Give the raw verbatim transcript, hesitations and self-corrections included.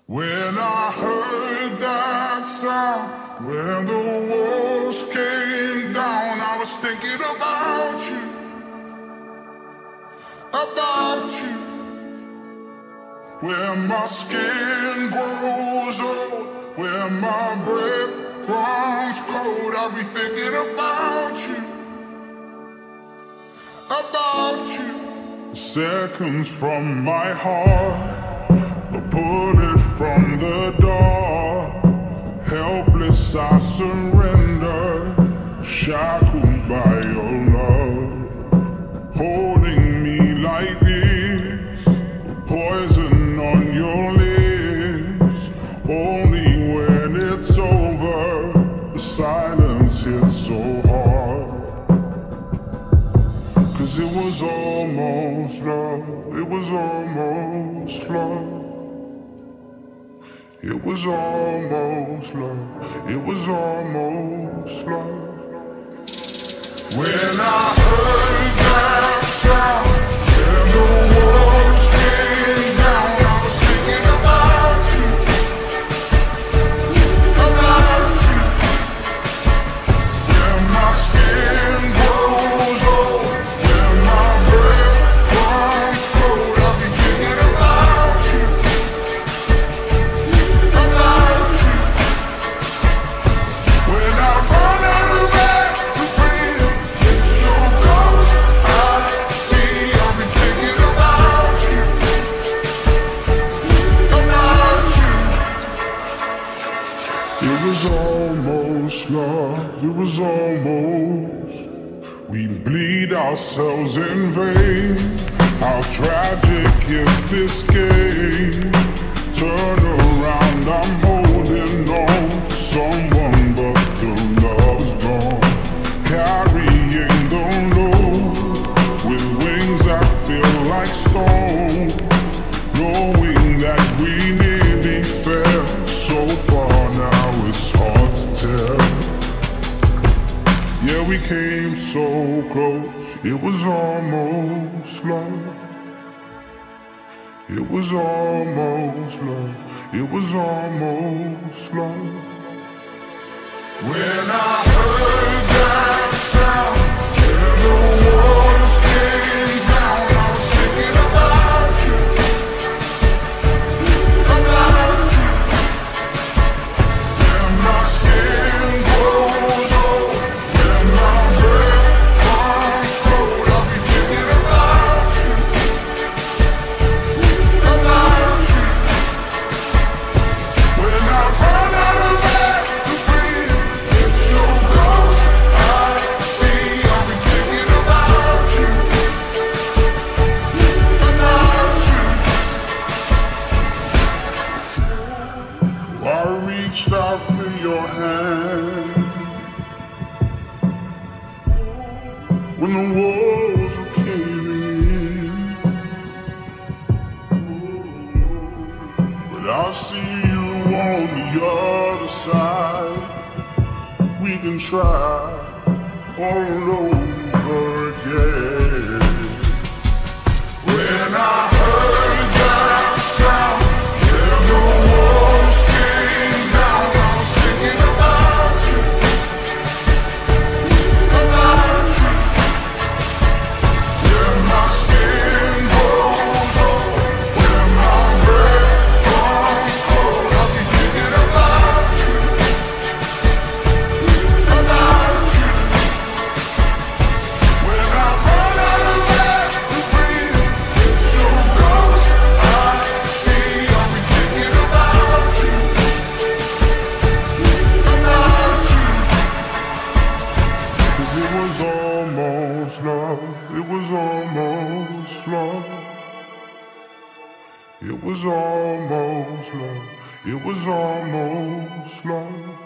When I heard that sound, when the walls came down, I was thinking about you, about you. When my skin grows old, when my breath runs cold, I'll be thinking about you, about you. Seconds from my heart, a bullet from the dark. Helpless I surrender, shackled by your love. Holding me like this, poison on your lips. Only when it's over, the silence hits so hard. Cause it was almost love, it was almost love. It was almost love, it was almost love. When I heard that sound, and the walls came down, I was thinking about you, about you. When my skin grows old, when my breath runs cold, I'll be thinking about you, about you. When I run out of air to breathe, it's your ghost I see. I'll be thinking about you, about you. It was almost love, it was almost. We bleed ourselves in vain. How tragic is this game? Turn around, I'm holding on to someone, but the love's gone. Carrying the load with wings that feel like stone, knowing that we nearly fell so far, now it's hard to tell. Yeah, we came so close, it was almost love. It was almost love, it was almost love. When I heard that sound, and the walls came down, I was thinking about you, about you. When my skin grows old, when my breath runs cold, I'll be thinking about you, about you. When I run out of air to breathe, it's your ghost I see. I'll be thinking about you, about you. I reached out for your hand when the walls were caving in, but I see you on the other side. We can try all over again. When I heard that sound, and the walls came down, I was thinking about you, about you. When my skin grows old, when my breath runs cold, I'll be thinking about you, about you. When I run out of air to breathe, it's your ghost I see. I'll be thinking about you, about you. 'Cause it was almost love, it was almost love. It was almost love, it was almost love.